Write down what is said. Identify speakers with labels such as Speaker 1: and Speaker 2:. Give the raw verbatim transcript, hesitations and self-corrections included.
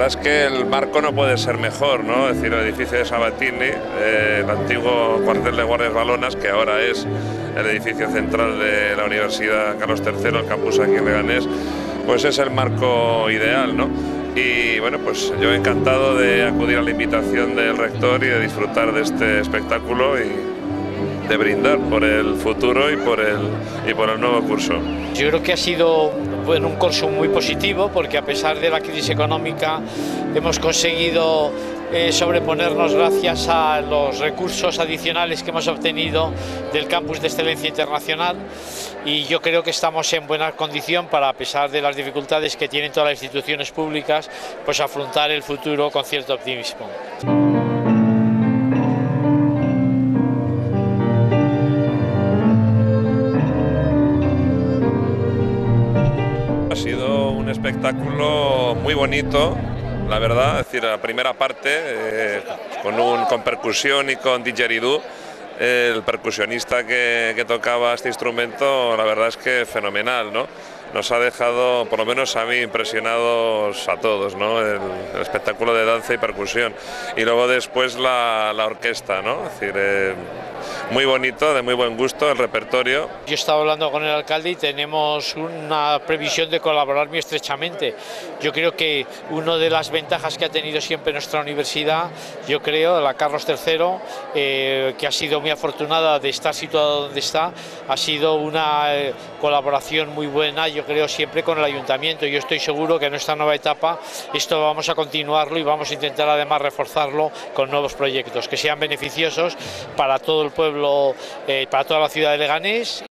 Speaker 1: es que el marco no puede ser mejor, ¿no? Es decir, el edificio de Sabatini, eh, el antiguo cuartel de guardias balonas, que ahora es el edificio central de la Universidad Carlos tercero, el campus aquí en Leganés, pues es el marco ideal, ¿no? Y bueno, pues yo encantado de acudir a la invitación del rector y de disfrutar de este espectáculo y de brindar por el futuro y por el, y por el nuevo curso.
Speaker 2: Yo creo que ha sido bueno, un curso muy positivo, porque a pesar de la crisis económica hemos conseguido eh, sobreponernos gracias a los recursos adicionales que hemos obtenido del Campus de Excelencia Internacional, y yo creo que estamos en buena condición para, a pesar de las dificultades que tienen todas las instituciones públicas, pues afrontar el futuro con cierto optimismo.
Speaker 1: Ha sido un espectáculo muy bonito, la verdad, es decir, la primera parte eh, con, un, con percusión y con didgeridoo, eh, el percusionista que, que tocaba este instrumento, la verdad es que fenomenal, ¿no? Nos ha dejado, por lo menos a mí, impresionados a todos, ¿no? El, el espectáculo de danza y percusión. Y luego después la, la orquesta, ¿no? Es decir, eh, muy bonito, de muy buen gusto el repertorio.
Speaker 2: Yo he estado hablando con el alcalde y tenemos una previsión de colaborar muy estrechamente. Yo creo que una de las ventajas que ha tenido siempre nuestra universidad, yo creo, la Carlos tercero, eh, que ha sido muy afortunada de estar situada donde está, ha sido una eh, colaboración muy buena, yo creo, siempre con el ayuntamiento. Yo estoy seguro que en esta nueva etapa esto vamos a continuarlo y vamos a intentar además reforzarlo con nuevos proyectos que sean beneficiosos para todo el pueblo, eh, para toda la ciudad de Leganés